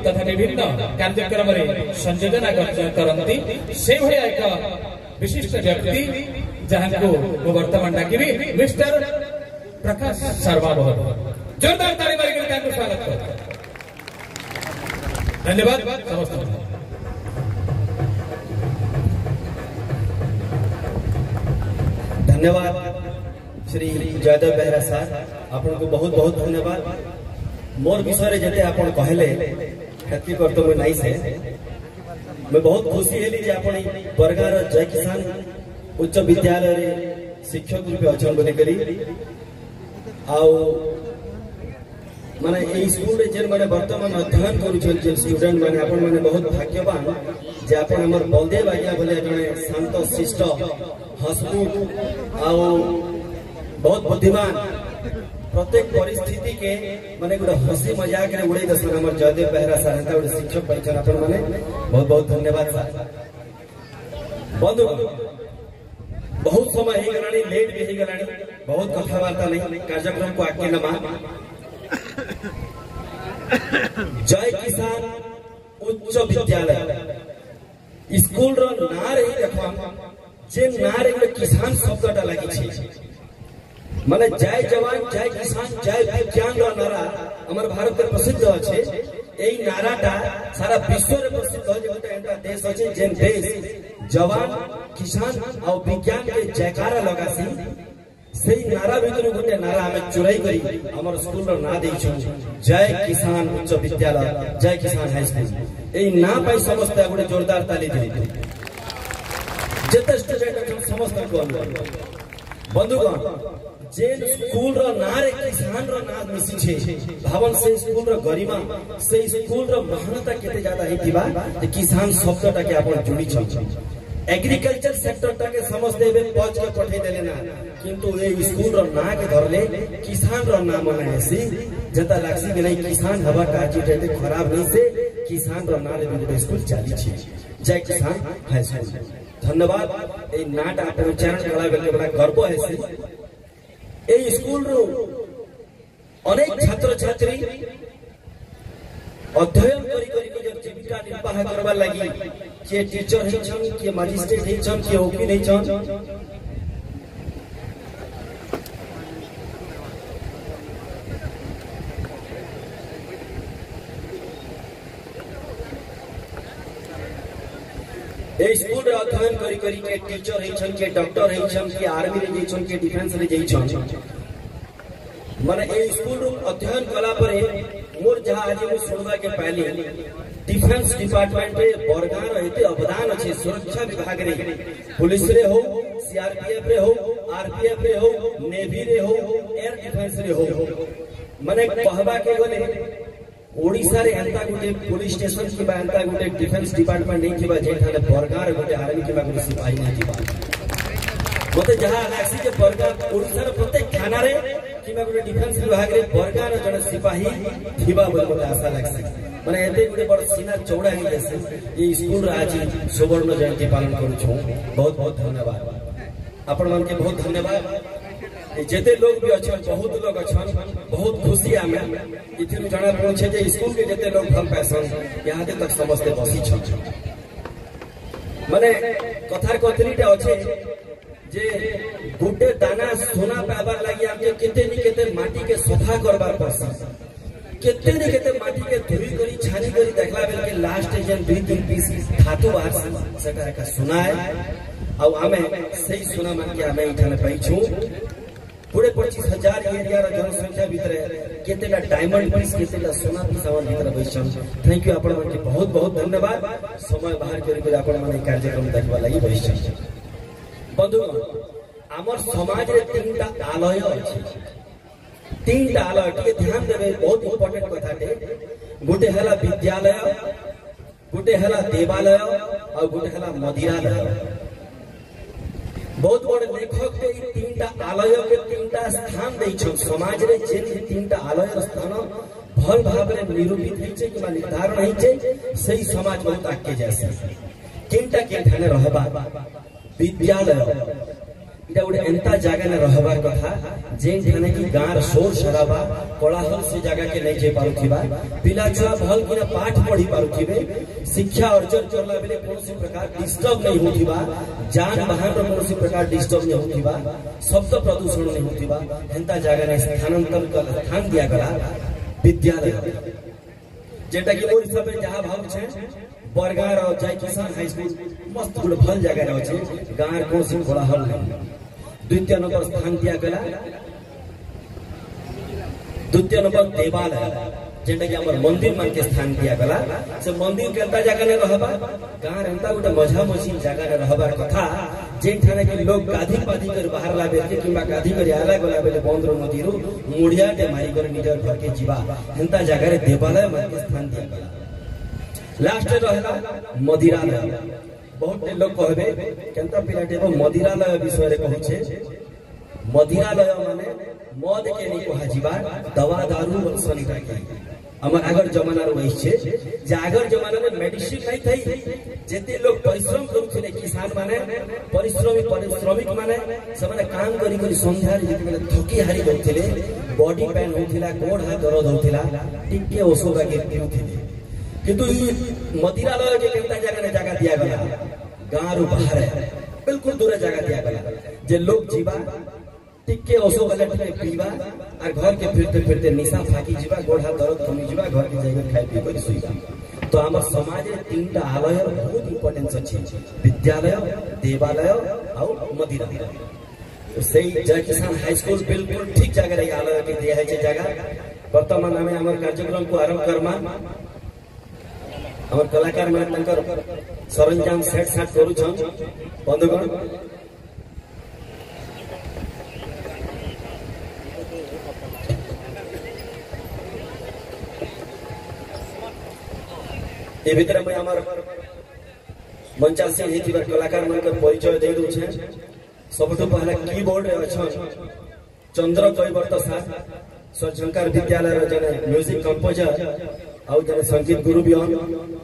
तथा विभिन्न कार्यक्रम संयोजना करती से भलिया एक विशिष्ट व्यक्ति जहाँ को वर्तमान डाकिबी मिस्टर प्रकाश शर्मा बहुत जोरदार ताली मारिक स्वागत कर। धन्यवाद समस्त। धन्यवाद श्री जयदेव बेहरा सर, आपन को बहुत बहुत धन्यवाद। मोर विषय जते आपन कहले खेती कर्तव्य नहीं से मैं बहुत खुशी हेली जे आपन बरगार जय किसान उच्च विद्यालय रे शिक्षक रूपे अचन बने करी आउ माने ए स्कूल रे जेन माने वर्तमान अध्ययन करूछन जे स्टूडेंट माने आपन माने बहुत भाग्यवान जे आपन हमर बलदेव आज्ञा बोले जने शांत शिष्ट हसमुख आउ बहुत बुद्धिमान प्रत्येक परिस्थिति के माने गोटे हसी मजाक रे उड़े दसन हमर जयदेव बेहरा सर हेता गोटे शिक्षक पाइछन आपन माने बहुत बहुत धन्यवाद सर। बंधु बहुत समय हे गलानी लेट भी हे गलानी बहुत कथावार्ता नहीं कार्यक्रम को आगे नमा जय किसान उच्च विद्यालय स्कूल रो ना रही देखो जे ना रे किसान शब्दटा लागि छै माने जय जवान जय किसान जय विज्ञान रो नारा हमर भारत में प्रसिद्ध अछि। एई नाराटा सारा विश्व रे प्रसिद्ध अछि। गोटे एंटा देश अछि जेन देश जवान किसान और विज्ञान के जयकारा लगासी सही नारा भीतर गोटे नारा हमें चुराई करी हमर स्कूल रो ना देइ छु जय किसान उच्च विद्यालय जय किसान हाई स्कूल। एई ना पाई समस्त गोटे जोरदार ताली दे जते स्टूडेंट समस्त को बंधुगण जेन स्कूल रो ना रे किसान रो ना मिसी छे भावन से स्कूल रो गरिमा से स्कूल रो महानता केते ज्यादा हेतिबा जे किसान शब्दटा के आपण जुड़ी छ। एग्रीकल्चर सेक्टर टा के समझते बे पच के पठे देले ना किंतु ए स्कूल रो ना के धरले किसान रो ना मने हेसी जता लागसी कि नहीं किसान हवा काजी देते खराब नहीं से किसान रो ना ले स्कूल चाली छी जय किसान हाई स्कूल। धन्यवाद। ए नाट आप उच्चारण कला बेले बड़ा गर्व हेसी ए स्कूल रो अनेक छात्र छात्री अध्ययन करी करी के जीविका निर्वाह करबा लागि के टीचर हे छन के मजिस्ट्रेट हे छन के वकील हे छन ए स्कूल रे अध्ययन करी करी के टीचर हे छन के डॉक्टर हे छन के आर्मी रे जे छन के डिफेंस रे जे छन माने ए स्कूल रो अध्ययन कला परे मोर जहां आज मु सुनबा के पहले डिफेंस डिपार्टमेंट रे बरगार हेते अवदान अछि। सुरक्षा विभाग रे पुलिस रे हो सीआरपीएफ रे हो आरपीएफ रे हो नेवी रे हो एयर डिफेंस रे हो माने कहबा के गले ओडिसा रे एंता गुटे पुलिस स्टेशन की एंता गुटे डिफेंस डिपार्टमेंट नहीं किबा जेठाने बरगार गुटे आर्मी किबा गुटे सिपाही नहीं किबा मते जहां लासी के बरगार ओडिसा रे प्रत्येक थाना रे किबा गुटे डिफेंस विभाग रे बरगार जण सिपाही थिबा बोल मते आशा लागसी माने एते गुटे बड़ सीना चौड़ा हे जैसे ये स्कूल आज सुवर्ण जयंती पालन करू छु। बहुत बहुत धन्यवाद आपण मन के बहुत धन्यवाद। जेते लोग भी अच्छन बहुत लोग अच्छन बहुत खुशी आमे इथिनु जाना पहुंचे जे स्कूल के जेते लोग भल पैसन यहाँ तक समझते बसी छ माने कथार कथरीटा अच्छे जे गुटे दाना सोना पाबार लागि आके केते नि केते माटी के सफा करबार परसा केते नि केते माटी के धोई करी छानी करी देखला बेल के लास्ट जेन 2-3 पीस धातु बार सका का सुनाए आ आमे सही सुना मन के आमे इठाने पाई छु पूरे 25,000 एरिया रा जनसंख्या भीतर केतेला डायमंड पीस केतेला सोना पीस आवन भीतर बैसन। थैंक यू आपण मन के बहुत बहुत धन्यवाद समय बाहर करके आपण मन कार्यक्रम देखबा लागि बैसन। बंधु हमर समाज रे तीनटा आलय अछि तीनटा आलय के ध्यान देबे बहुत इंपोर्टेंट कथाटे गुटे हला विद्यालय गुटे हला देवालय और गुटे हला मदिरालय। बहुत बड़े लेखक के तीनटा आलय के तीनटा स्थान दै छ समाज रे जे तीनटा आलय स्थान भल भाव रे निरूपित होइ छै कि निर्धारण होइ छै सही समाज बहुत आगे जैसे तीनटा के ध्यान रहबा विद्यालय इटा गोटे एंता जगह ने रहबार कथा जेन ठाने की गाँव शोर शराबा कोलाहल से जगह के नहीं जे पारुथिबा पिला छुआ भल किना पाठ पढ़ी पारुथिबे शिक्षा अर्जन करला बेले कोनोसी प्रकार डिस्टर्ब नहीं होथिबा जान वाहन रो कोनोसी प्रकार डिस्टर्ब नहीं होथिबा शब्द प्रदूषण नहीं होथिबा एंता जगह ने स्थानांतरण कर स्थान दिया गला विद्यालय जेटा कि मोर हिसाब से जहां भाव छे बरगार और जय किसान हाई स्कूल मस्त गुड भल जगह रह छे गाँव कोनोसी कोलाहल नहीं द्वितीय नंबर स्थान दिया गला द्वितीय नंबर देवालय जेटा कि हमर मंदिर मान के स्थान दिया गला से मंदिर के अंता जगह ने रहबा गाँव अंता गोटे मजा मसी जगह ने रहबार कथा जेन ठाने के लोग गाधी पाधी कर बाहर लाबे के किबा गाधी कर आला गला बेले बंदर नदीरो मुड़िया के मारी कर निजर घर के जीवा अंता जगह रे देवालय मान के स्थान दिया गला लास्ट रहला मदिरालय बहुत लोग कहबे केंता पिलाटे मदिरालय विषय रे कहू छे मदिरालय माने मद के नहीं कहा जीवा दवा दारू सनी के हमर आगर जमाना रो वही छे जे आगर जमाना में मेडिसिन नहीं थई जेते लोग परिश्रम करूथिले किसान माने परिश्रमिक माने सबने काम करी करी संध्या रे जेते थकी हारी होथिले बॉडी पेन होथिला गोड़ हाथ दर्द होथिला टिके ओसोगा के पिउथिले किंतु मदिरालय के केंता जगह दिया गया गाँव बाहर है बिल्कुल दूर जगह दिया गया जे लोग जीवा टिके ओसो गले टिके पीवा और घर के फिरते फिरते निशा फाकी जीवा गोड़ हाथ दर्द कमी जीवा घर के जाकर खाई पी कर सुईवा तो हमर समाज रे तीनटा आलय बहुत इंपोर्टेंस अछि विद्यालय देवालय और मदिरालय तो सही जय किसान हाई स्कूल बिल्कुल ठीक जगह रे आलय के दिया है जगह वर्तमान में हमर कार्यक्रम को आरंभ करमा हमर कलाकार माने तंकर सरंजाम सेट साट करू छन बंधुगण ए भीतर में हमर मंचा से हेती बार कलाकार मान के परिचय दे दउ छे सबटो पहले कीबोर्ड रे अछन चंद्र कैवर्त साथ सरझंकार विद्यालय रे जने म्यूजिक कंपोजर आउ जने संगीत गुरु भी हन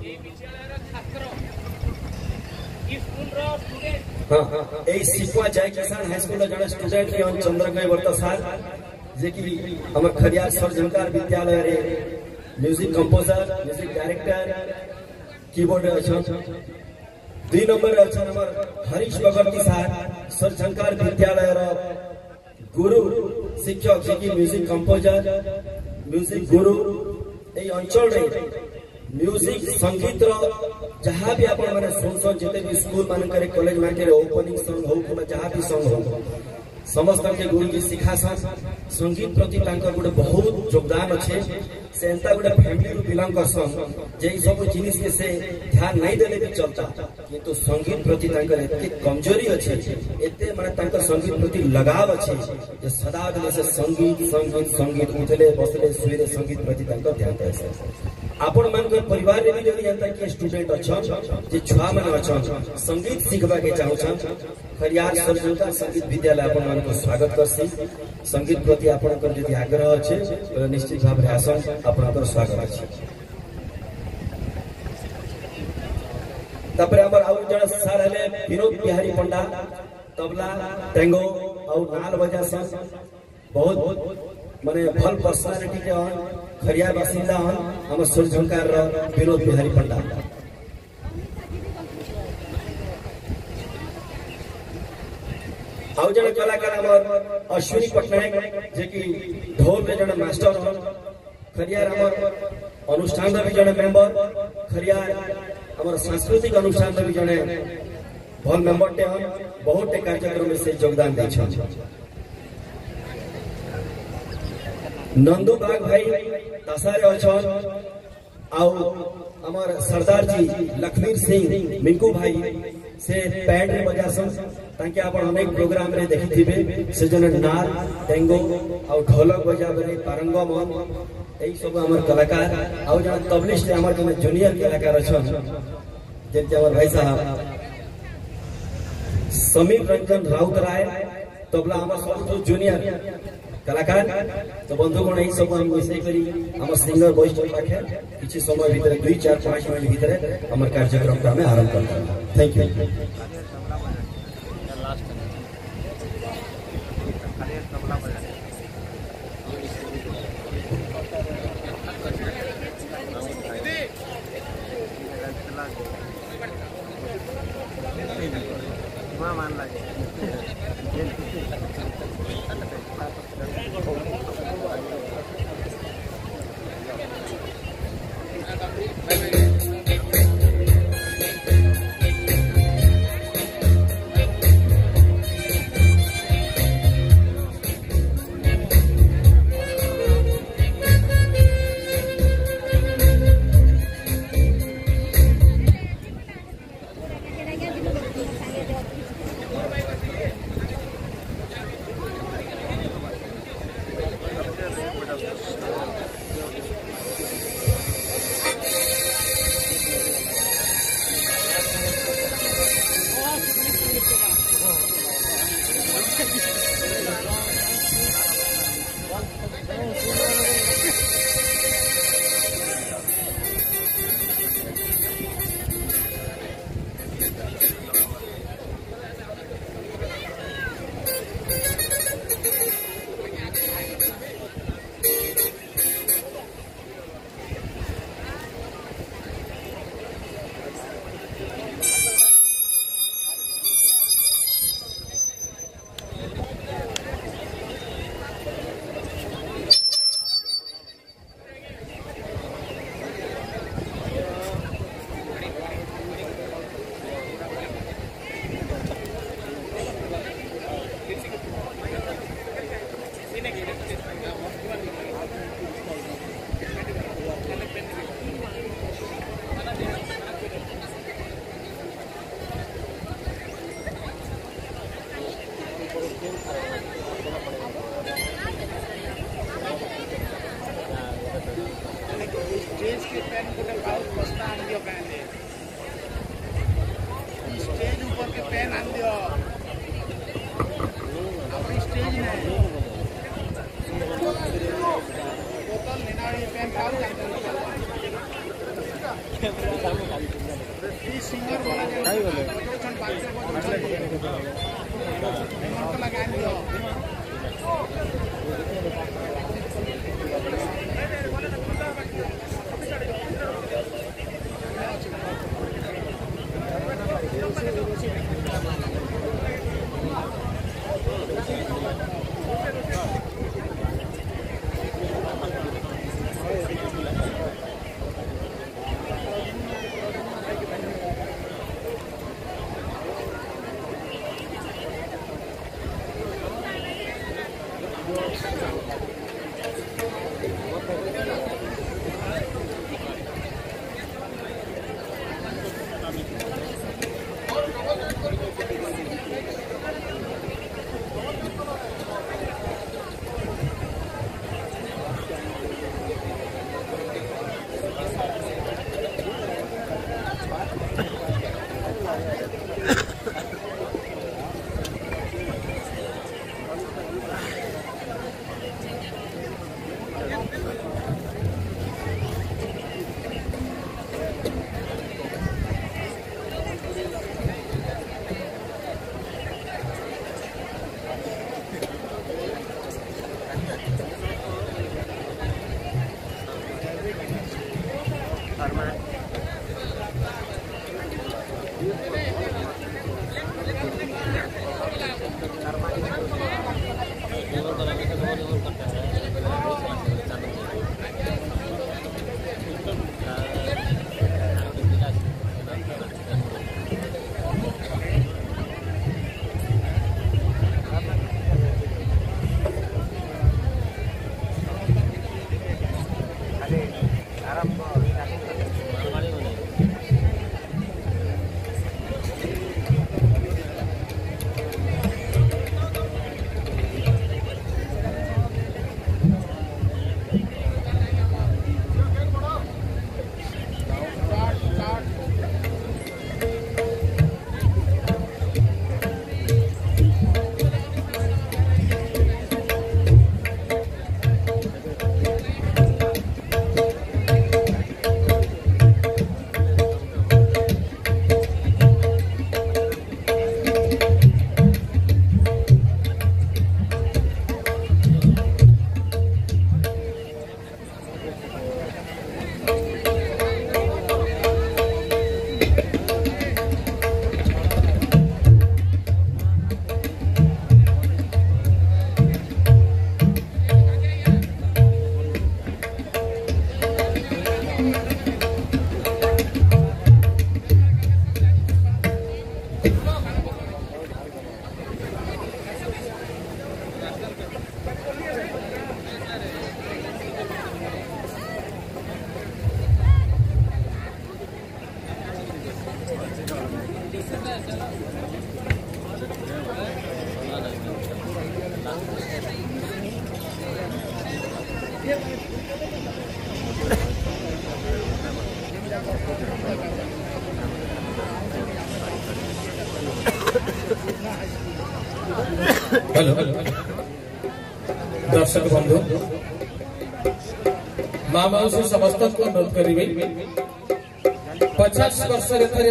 हाँ ए सिकुआ जय किसान हाई स्कूल जने स्टूडेंट भी हन चंद्र कैवर्त साथ जे कि हमर खरियार सरझंकार विद्यालय रे music composer music director keyboard अछन 2 नंबर अछन हमर हरीश बगर्ती साहब सरझंकार विद्यालय रो गुरु शिक्षक जे कि म्यूजिक कंपोजर म्यूजिक गुरु ए अंचल रे म्यूजिक संगीत रो जहां भी आपण माने सुन जेते भी स्कूल मान करे कॉलेज मान करे ओपनिंग सॉन्ग हो कि जहां भी सॉन्ग हो समस्त के गुरु जी सिखासन संगीत प्रति तांकर गुडे बहुत योगदान अच्छे से एंता गुडे फैमिली रू बिलोंग करसन जे सब जिनिस के से ध्यान नहीं देले भी चलता किंतु संगीत प्रति तांकर एते कमजोरी अच्छे एते माने तांकर संगीत प्रति लगाव अच्छे जे सदा दिले से संगीत संगीत संगीत उठले बसले सुइले संगीत प्रति तांकर ध्यान देसे आपण मान के परिवार रे भी जदी एंता के स्टूडेंट अछन जे छुआ माने अछन संगीत सीखबा के चाहू छन खरियार सरझंकार संगीत विद्यालय आपण मान को स्वागत करसी संगीत प्रति आपण कर जदी आग्रह अछि तो निश्चित भाव रे आसन आपण कर स्वागत अछि तपरे हमर आउ जण सर हले विनोद बिहारी पंडा तबला टेंगो और नाल बजासन बहुत माने भल पर्सनालिटी के हन खरियार बासिंदा हन हमर सरझंकार रो विनोद बिहारी पंडा आउ जन कलाकार हमर अश्विनी पटनायक जे कि ढोल रे जन मास्टर हन खरियार हमर अनुष्ठान रे भी जन मेंबर खरियार हमर सांस्कृतिक अनुष्ठान रे भी जन भल मेंबर टे हन बहुत कार्यक्रम में से योगदान दै छन नंदू बाग भाई तसारे अछन आउ हमर सरदार जी लखमीर सिंह मिंकू भाई से पैड रे बजासन ताकि आपण अनेक प्रोग्राम रे देखिथिबे से जने नाल टेंगो और ढोलक बजाबरे पारंगम एई सब हमर कलाकार आउ जन तबलिस्ट हमर जने जूनियर कलाकार अछन जेते हमर भाई साहब समीर रंजन राउत राय तबला हमर सब जूनियर कलाकार तो बंधुगण यही सब हम विषय करी हम सिंगर वॉइस रखे किसी समय भीतर 2 4 5 मिनट भीतर हमर कार्यक्रम का में आरंभ करता हूं थैंक यू स्टेज के पेन को बहुत बस्ता आन दियो पहले स्टेज ऊपर के पेन आन दियो अपनी स्टेज नहीं बोतल लेना ये पेन खाओ ये सिंगर वाला नहीं बोले कौन बात से बहुत लगा दियो हेलो दर्शक बंधु माँ मौसी समस्त को अनुरोध करी 50 वर्ष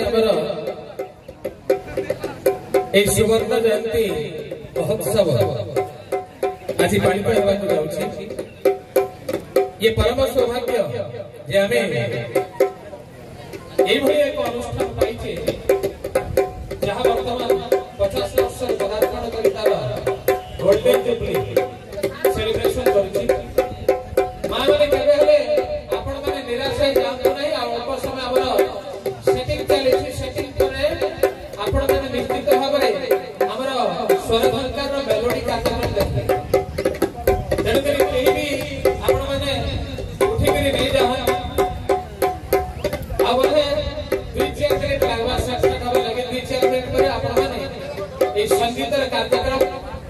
सुवर्ण जयंती महोत्सव आज पाणिप होगा ये परम सौभाग्य जे आम एक अनुष्ठान पाइचे जहाँ बर्तमान 50 वर्ष पदार्पण कर गोल्डन जुबली सेलिब्रेशन करुच्ची माँ मैंने केवे हेले आपण माने निराश हो जातु नहीं अल्प समय आमर सेटिंग चली सेटिंग करे आपण माने निश्चित भाव में आमर स्वर झंकार मेलोडी कार्यक्रम देखते जण करी केही भी आपण माने उठी करी नहीं जा आवरे 2-4 मिनिट लागवा साक्षात हवे लगे 2-4 मिनिट पर आपण माने ए संगीत कार्यक्रम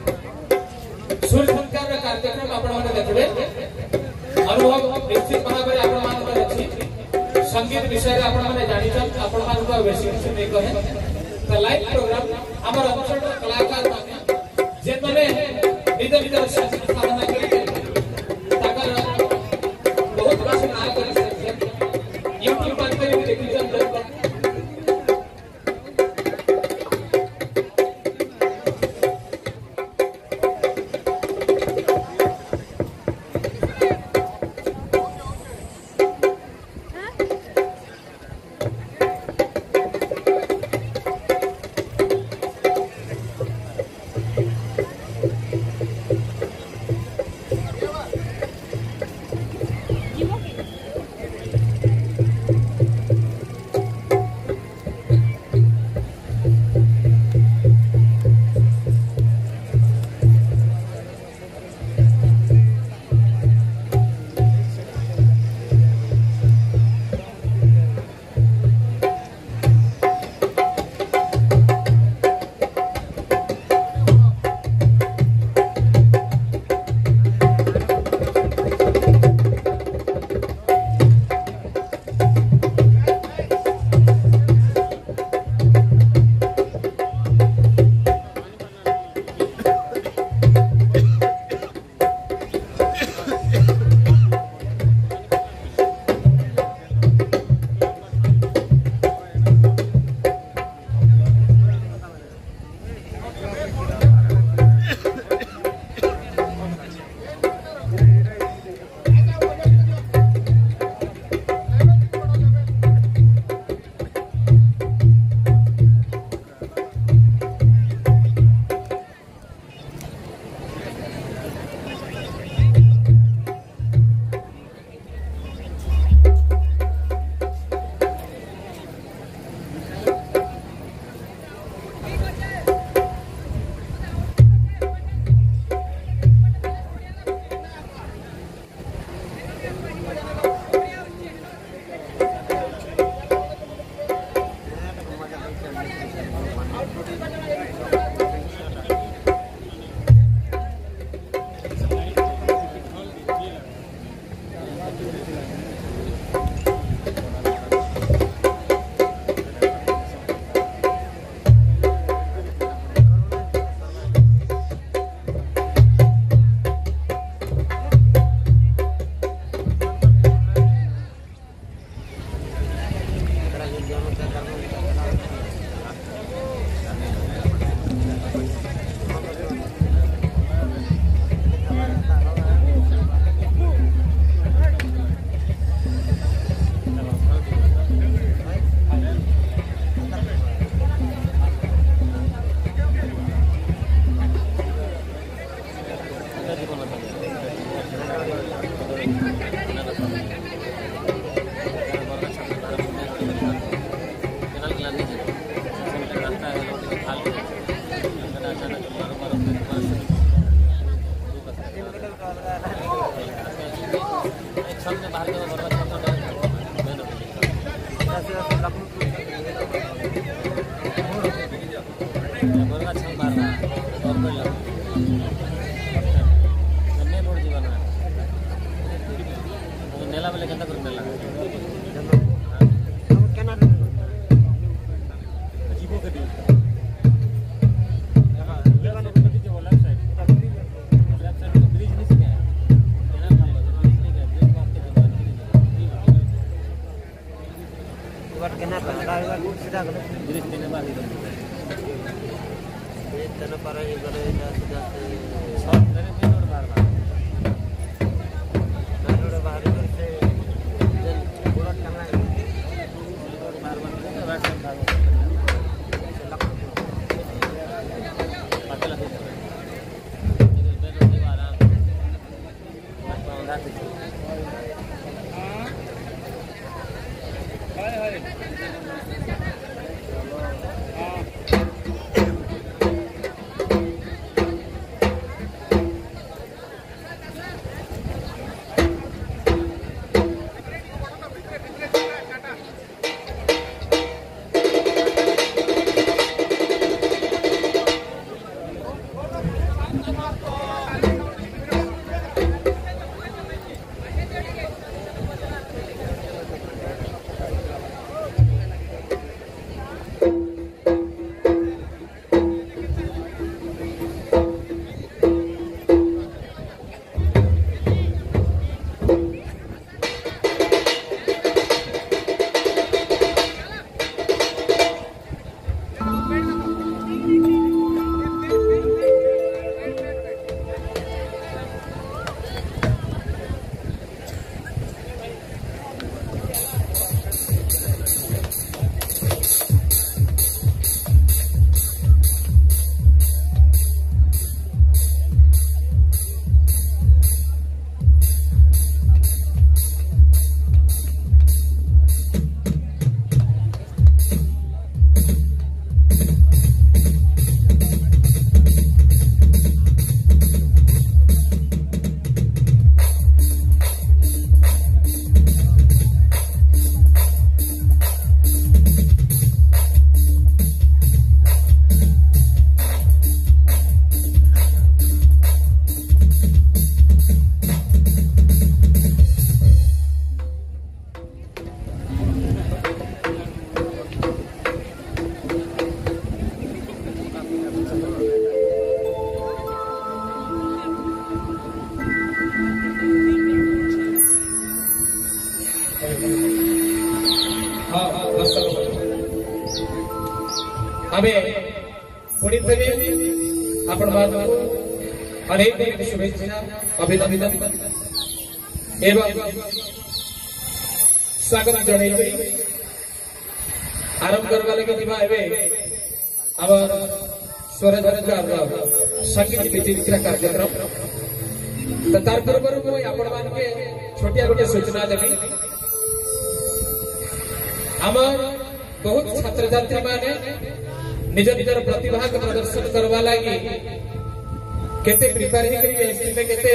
सुर झंकार कार्यक्रम आपण माने देखबे अनुभव निश्चित भाव में आपण मानकर अछि संगीत विषय रे आपण माने जानि छन आपण मान को बेसी कुछ नहीं कहे त लाइव प्रोग्राम हमर अंचल कलाकार माने जे माने निज निज संगीत साधना करी ताकर बहुत बस ना करी सकते YouTube पर भी देखि छन नेला बेले केनता कर नेला बार केना पहला बार सीधा गले ब्रिज देने बार ही ये तने पर ये गले सीधा सब तेरे भी रोड बार बाहर करते पूरा टंगा बार राइट साइड भाग से लक पतला है इधर बैठ के आराम बांधा आमे पुणी थे आपण मानू अनेक शुभेच्छा अभिनंदन एवं स्वागत जन आरंभ करवा लगे स्वरधर संगीत विचित्र कार्यक्रम तो तार पूर्व आपण मान के छोटिया गोटे सूचना देवी आम बहुत छात्र छात्री माने निज निजर प्रतिभा प्रदर्शन करवा लगी केते प्रिपेयर ही करिवे एस्टिमे केते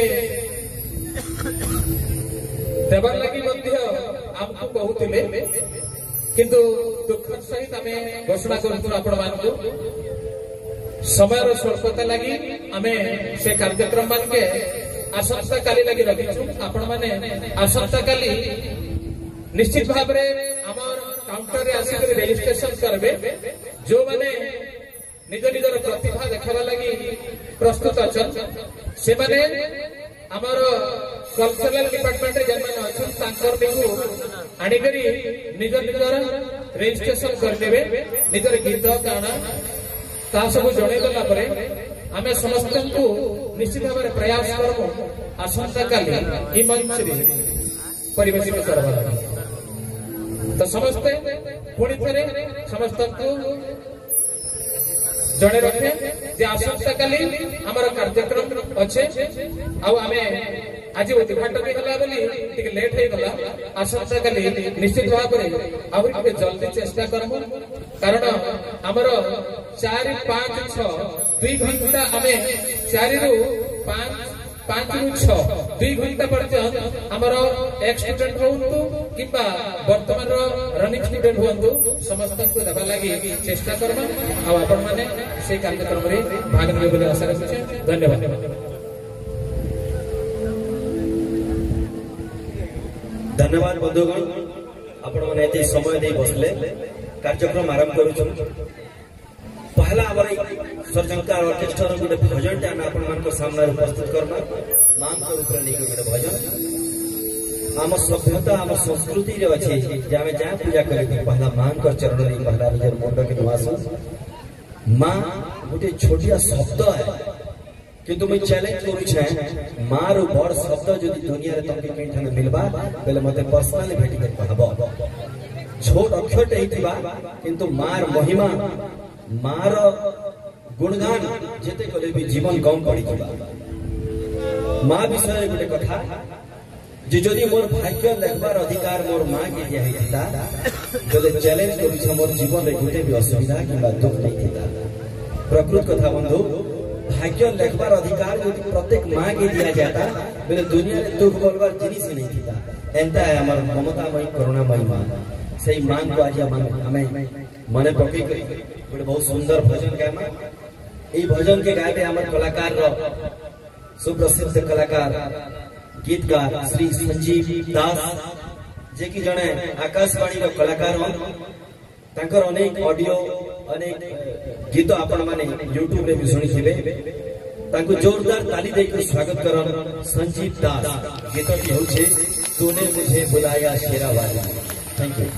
देवर लगी मध्य हमको कहूतिले किंतु दुख सहित आमे घोषणा करतु आपण मानकु समय स्वल्पता लगी आमे से कार्यक्रम मान के आसंता काली लगी रखिछु आपण माने आसंता काली निश्चित भाव रे हमर काउंटर रे आसी कर रजिस्ट्रेशन करबे जो माने निज निजर प्रतिभा देखबा लगी प्रस्तुत अछन से माने हमर कल्चरल डिपार्टमेंट रे जन अछन तांकर बिकु आनी करी निज निजर रजिस्ट्रेशन कर देबे निजर गीत गाना ता सब जणे गला परे आमे समस्त को निश्चित भाव रे प्रयास करबो आसंता काली ई मंच रे परिवेशित करबा तो समस्ते पुणी थे समस्त को जड़े रखे जे आसंता काली हमारा कार्यक्रम अच्छे आमे आज उद्घाटन भी हला बोली टिके लेट हो गला आसंता काली निश्चित भाव में आहुरी जल्दी चेष्टा करमु कारण हमर 4 5 6 2 घंटा आमे 4 रु 5 रु 6 2 घंटा पर्यंत हमर एक स्टूडेंट होंतु किबा वर्तमान रनिंग स्टूडेंट होंतु समस्त को देबा लागि चेष्टा करबा आ आपण माने से कार्यक्रम रे भाग लेबे बोली आशा रखछे धन्यवाद धन्यवाद बंधुगण आपण माने एते समय दे बसले कार्यक्रम आरंभ करूछु पहला हमारे सरजंकार ऑर्केस्ट्रा गोटे भजन टाइम आपण मान सामने प्रस्तुत करना नाम के ऊपर लेके गोटे भजन आम सभ्यता आम संस्कृति रे अच्छे जे आमे जा पूजा करे पहला मां कर चरण रे पहला निजर मुंड के नुआसु मां गोटे छोटिया शब्द है किंतु मैं चैलेंज करू छे मां रो बड़ शब्द जदी दुनिया रे तके केठन मिलबा पहले मते पर्सनली भेटी के कहबो छोट अक्षर हेतिबा किंतु मार महिमा मार गुणगान जेते कले भी जीवन कम पड़ी जिबा मां विषय गोटे कथा जे जदि मोर भाग्य लेखबार अधिकार मोर मां के दिया हेता जदि चैलेंज करू छ मोर जीवन रे गोटे भी असुविधा किबा दुख नहीं थिता प्रकृत कथा बंधु भाग्य लेखबार अधिकार यदि प्रत्येक मां के दिया जाता बेले दुनिया रे दुख बोलबार जिनिस नहीं थिता एंता है हमर ममतामयी करुणामयी मां सही मां को आज हमें मने पकई गोटे बहुत सुंदर भजन गामा ए भजन के गाते हमर कलाकार रो सुप्रसिद्ध कलाकार गीतकार श्री संजीव दास जे कि जने आकाशवाणी रो कलाकार हो तांकर अनेक ऑडियो अनेक गीत आपण माने यूट्यूब रे भी सुनी थिबे तांको जोरदार ताली देकर स्वागत करन संजीव दास गीत की होछे तूने मुझे बुलाया शेरावाली थैंक यू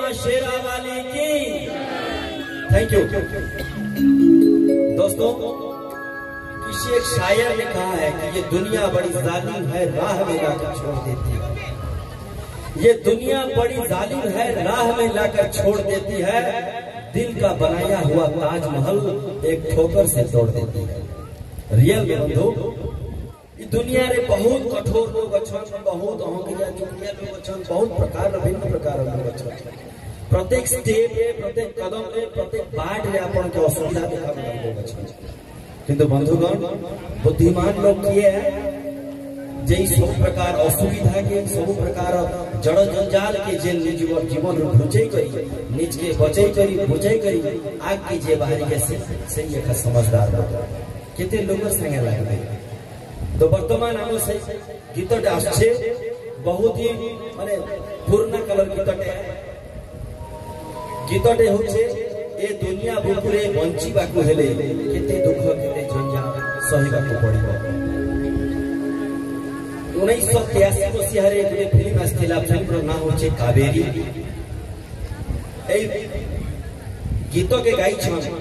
माँ शेरा वाली की। थैंक यू दोस्तों। किसी एक शायर ने कहा है कि ये दुनिया बड़ी जालिम है, राह में लाकर छोड़ देती है। ये दुनिया बड़ी जालिम है, राह में लाकर छोड़ देती है। दिल का बनाया हुआ ताजमहल एक ठोकर से तोड़ देती है। रियल में बंधु, दुनिया रे बहुत कठोर लोग अच्छन, बहुत अहंकारिया चुकिया लोग अच्छन, बहुत प्रकार विभिन्न प्रकार लोग अच्छन। प्रत्येक स्टेप रे, प्रत्येक कदम रे, प्रत्येक बाट रे अपन के असुविधा देखा लोग अच्छन। किंतु बंधुगण, बुद्धिमान लोग किए हैं जे सब प्रकार असुविधा के, सब प्रकार जड़ जंजाल के जे जीवन बुझे करी, निज के बचे करी, बुझे करी, आग के जे बाहरी के से एक समझदार लोग केते लोग संगे लागबे। तो वर्तमान आम से गीतटे आछे बहुत ही माने पुराना कलर गीतटे होछे ए दुनिया बुकुरे बंचीबाकू हेले केते दुख केते जंजाल सहिबाकू पड़िबो। 1983 मसीहारे गोटे फिल्म आसला, फिल्म ना होचे कावेरी। गीत के गाई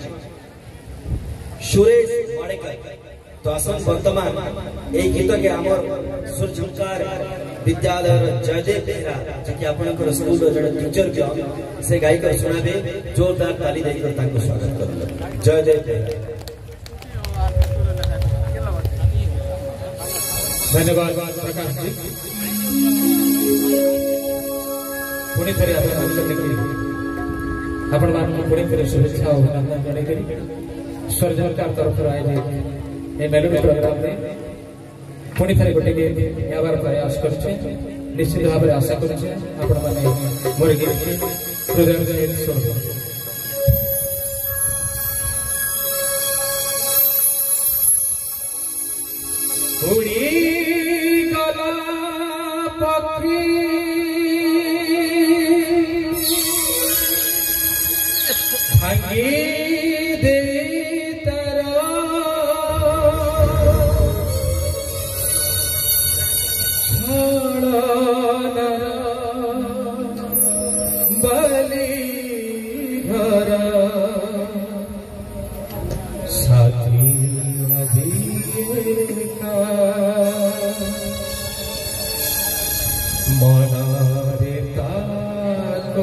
सुरेश वाडेकर। तो आसन वर्तमान ए गीत के आमर सूर्यझुंकार विद्यालय जयदेव बेहरा जे आपन स्कूल जड़े टीचर के से गायक सुनाबे। जोरदार ताली देकर ताको स्वागत करूँ। जयदेव बेहरा। धन्यवाद प्रकाश जी। पुणे फेरे आपण मान पुणे फेरे शुभेच्छा और अभिनंदन जणाई करी सर्जनकार तरफ आयोजित ए मेलोडी प्रोग्राम में पुणे फेरे गोटे गीत गावार प्रयास करछे। निश्चित भाव में आशा करछे आपण माने मोर गीत हृदय से सुनबो। उड़ी गला पक्षी भांगी दे तरा छाड़ा बलि घरा साथी मनारे ताक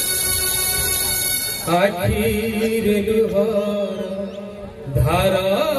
आखिर धारा